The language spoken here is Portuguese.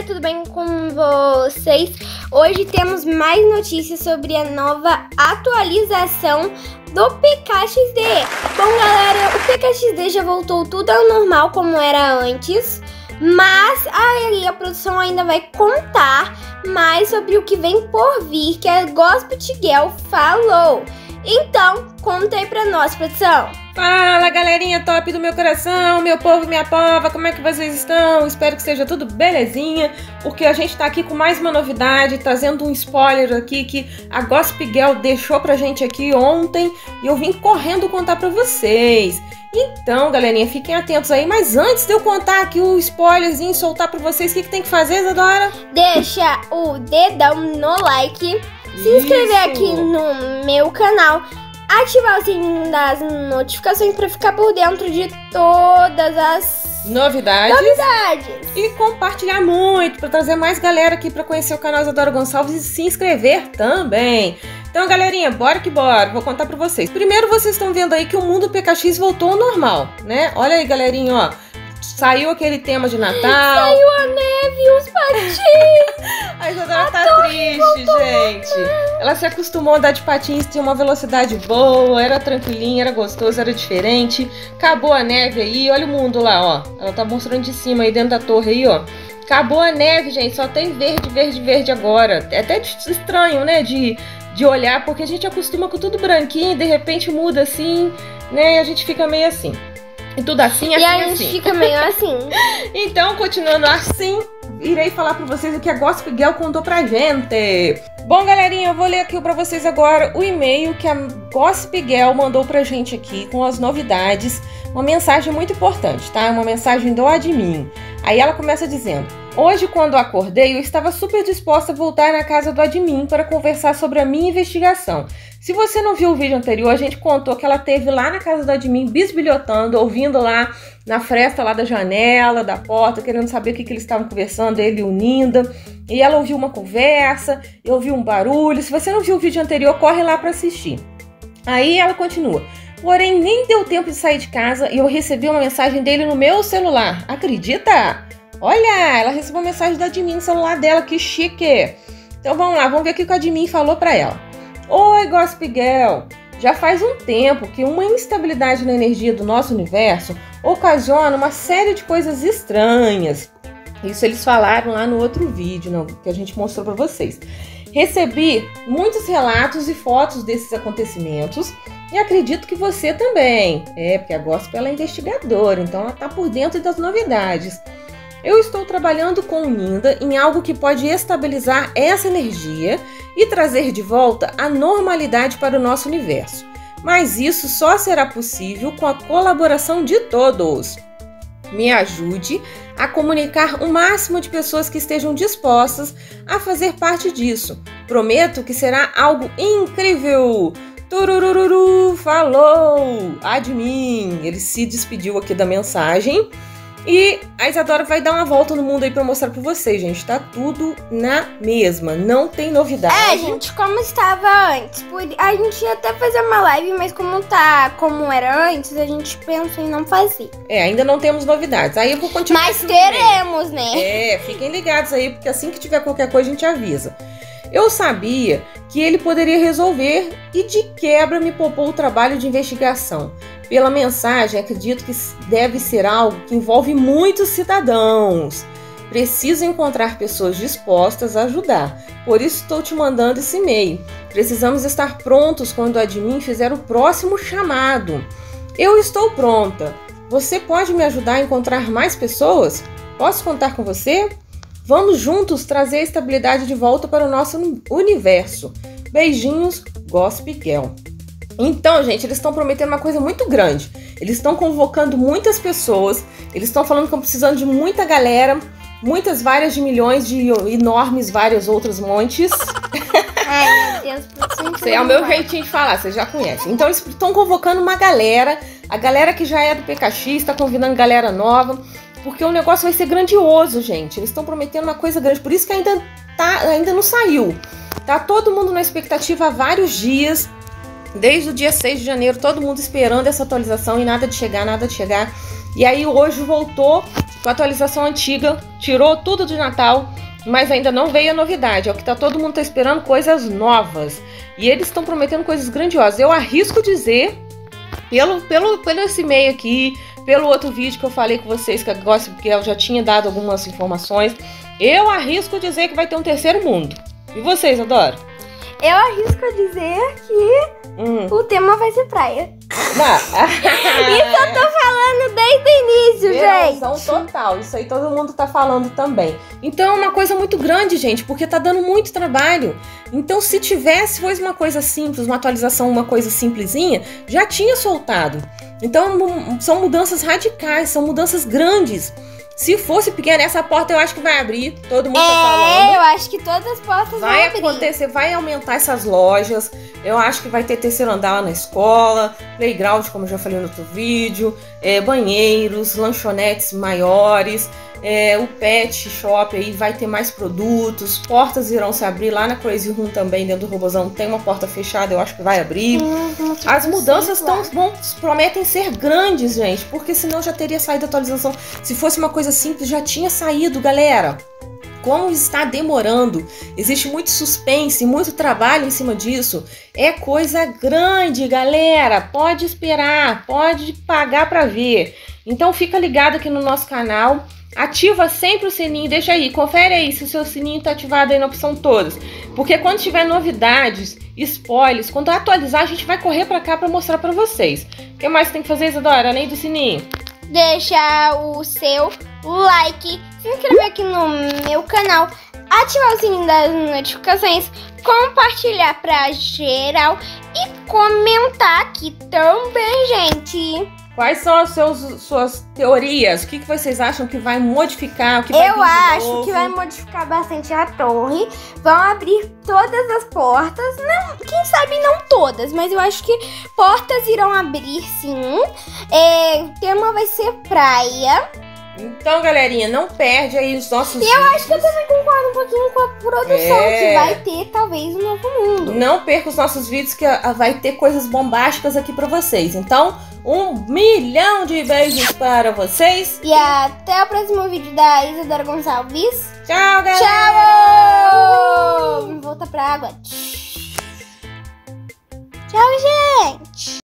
tudo bem com vocês? Hoje temos mais notícias sobre a nova atualização do PKXD. Bom, galera, o PKXD já voltou tudo ao normal como era antes, mas a produção ainda vai contar mais sobre o que vem por vir, que a Gossip Girl falou. Então, conta aí pra nós, produção. Fala, galerinha top do meu coração, meu povo e minha pova, como é que vocês estão? Espero que seja tudo belezinha, porque a gente tá aqui com mais uma novidade, trazendo um spoiler aqui que a Gossip Girl deixou pra gente aqui ontem e eu vim correndo contar pra vocês. Então, galerinha, fiquem atentos aí, mas antes de eu contar aqui o spoilerzinho e soltar pra vocês, o que tem que fazer, Isadora? Deixa o dedão no like, se inscrever aqui no meu canal, ativar o sininho das notificações para ficar por dentro de todas as novidades e compartilhar muito para trazer mais galera aqui para conhecer o canal Isadora Gonçalves e se inscrever também. Então, galerinha, bora que bora, vou contar para vocês. Primeiro, vocês estão vendo aí que o mundo PKX voltou ao normal, né? Olha aí, galerinha, ó. Saiu aquele tema de Natal. Saiu a neve e os patins. A Isadora tá triste, gente. Ela se acostumou a andar de patins, tinha uma velocidade boa, era tranquilinha, era gostoso, era diferente. Acabou a neve aí, olha o mundo lá, ó. Ela tá mostrando de cima aí dentro da torre aí, ó. Acabou a neve, gente, só tem verde, verde, verde agora. É até estranho, né, de olhar, porque a gente acostuma com tudo branquinho e de repente muda assim, né, e a gente fica meio assim. E tudo assim, assim, e a gente fica meio assim. Então, continuando assim, irei falar pra vocês o que a Gossip Girl contou pra gente. Bom, galerinha, eu vou ler aqui pra vocês agora o e-mail que a Gossip Girl mandou pra gente aqui com as novidades. Uma mensagem muito importante, tá? Uma mensagem do admin. Aí ela começa dizendo: hoje, quando acordei, eu estava super disposta a voltar na casa do admin para conversar sobre a minha investigação. Se você não viu o vídeo anterior, a gente contou que ela esteve lá na casa do admin bisbilhotando, ouvindo lá na fresta lá da janela, da porta, querendo saber o que eles estavam conversando, ele e o Ninda. E ela ouviu uma conversa, ouviu um barulho. Se você não viu o vídeo anterior, corre lá para assistir. Aí ela continua: porém, nem deu tempo de sair de casa e eu recebi uma mensagem dele no meu celular. Acredita? Olha, ela recebeu uma mensagem do admin no celular dela, que chique. Então vamos lá, vamos ver o que o admin falou para ela. Oi, Gossip Girl! Já faz um tempo que uma instabilidade na energia do nosso universo ocasiona uma série de coisas estranhas. Isso eles falaram lá no outro vídeo, que a gente mostrou para vocês. Recebi muitos relatos e fotos desses acontecimentos e acredito que você também. Porque a Gossip ela é investigadora, então ela está por dentro das novidades. Eu estou trabalhando com o Ninda em algo que pode estabilizar essa energia e trazer de volta a normalidade para o nosso universo. Mas isso só será possível com a colaboração de todos. Me ajude a comunicar o máximo de pessoas que estejam dispostas a fazer parte disso. Prometo que será algo incrível! Turururu, falou! Admin! Ele se despediu aqui da mensagem. E a Isadora vai dar uma volta no mundo aí pra mostrar pra vocês, gente. Tá tudo na mesma, não tem novidade. Gente, como estava antes. A gente ia até fazer uma live, mas como era antes, a gente pensou em não fazer. Ainda não temos novidades. Aí eu vou continuar. Mas teremos, né? Fiquem ligados aí, porque assim que tiver qualquer coisa a gente avisa. Eu sabia que ele poderia resolver e de quebra me poupou o trabalho de investigação. Pela mensagem, acredito que deve ser algo que envolve muitos cidadãos. Preciso encontrar pessoas dispostas a ajudar, por isso estou te mandando esse e-mail. Precisamos estar prontos quando o admin fizer o próximo chamado. Eu estou pronta. Você pode me ajudar a encontrar mais pessoas? Posso contar com você? Vamos juntos trazer a estabilidade de volta para o nosso universo. Beijinhos, Gossip Girl. Então, gente, eles estão prometendo uma coisa muito grande. Eles estão convocando muitas pessoas. Eles estão falando que estão precisando de muita galera. Muitas, várias de milhões de enormes, vários outros montes. Ai, meu Deus. É o meu jeitinho de falar, vocês já conhecem. Então, eles estão convocando uma galera. A galera que já é do PKX está convidando galera nova. Porque o negócio vai ser grandioso, gente. Eles estão prometendo uma coisa grande. Por isso que ainda não saiu. Tá todo mundo na expectativa há vários dias. Desde o dia 6 de janeiro, todo mundo esperando essa atualização e nada de chegar, nada de chegar. E aí hoje voltou com a atualização antiga, tirou tudo de Natal mas ainda não veio a novidade. É o que todo mundo tá esperando, coisas novas. E eles estão prometendo coisas grandiosas. Eu arrisco dizer, pelo esse e-mail aqui, pelo outro vídeo que eu falei com vocês, que a Gossip Girl já tinha dado algumas informações, eu arrisco dizer que vai ter um terceiro mundo. E vocês, Adora? Eu arrisco dizer que o tema vai ser praia. Isso eu tô falando desde o início, gente. Total, isso aí todo mundo tá falando também. Então é uma coisa muito grande, gente, porque tá dando muito trabalho. Então se fosse uma coisa simples, uma atualização, uma coisa simplesinha, já tinha soltado. Então são mudanças radicais, são mudanças grandes. Se fosse pequena, essa porta eu acho que vai abrir. Todo mundo tá falando. Eu acho que todas as portas vão abrir. Vai acontecer, vai aumentar essas lojas. Eu acho que vai ter terceiro andar lá na escola, playground, como eu já falei no outro vídeo, banheiros, lanchonetes maiores, o pet shop aí vai ter mais produtos, portas irão se abrir lá na Crazy Room também, dentro do Robozão tem uma porta fechada, eu acho que vai abrir. As mudanças prometem ser grandes, gente, porque senão já teria saído a atualização. Se fosse uma coisa simples, já tinha saído, galera. Como está demorando, existe muito suspense, muito trabalho em cima disso. É coisa grande, galera. Pode esperar, pode pagar para ver. Então fica ligado aqui no nosso canal. Ativa sempre o sininho, deixa aí, confere aí se o seu sininho está ativado aí na opção todas. Porque quando tiver novidades, spoilers, quando atualizar, a gente vai correr para cá para mostrar para vocês. O que mais tem que fazer, Isadora, além do sininho? Deixar o seu like, se inscrever aqui no meu canal, ativar o sininho das notificações, compartilhar pra geral e comentar aqui também, gente. Quais são as suas teorias? O que vocês acham que vai modificar? O que vai Eu acho que vai modificar bastante a torre. Vão abrir todas as portas. Não, quem sabe não todas, mas eu acho que portas irão abrir sim. O tema vai ser praia. Então, galerinha, não perde aí os nossos vídeos. Eu acho que eu também concordo um pouquinho com a produção, que vai ter talvez um novo mundo. Não perca os nossos vídeos, que vai ter coisas bombásticas aqui pra vocês. Então, 1 milhão de beijos para vocês. E até o próximo vídeo da Isadora Gonçalves. Tchau, galera! Tchau! Volta pra água. Tchau, gente!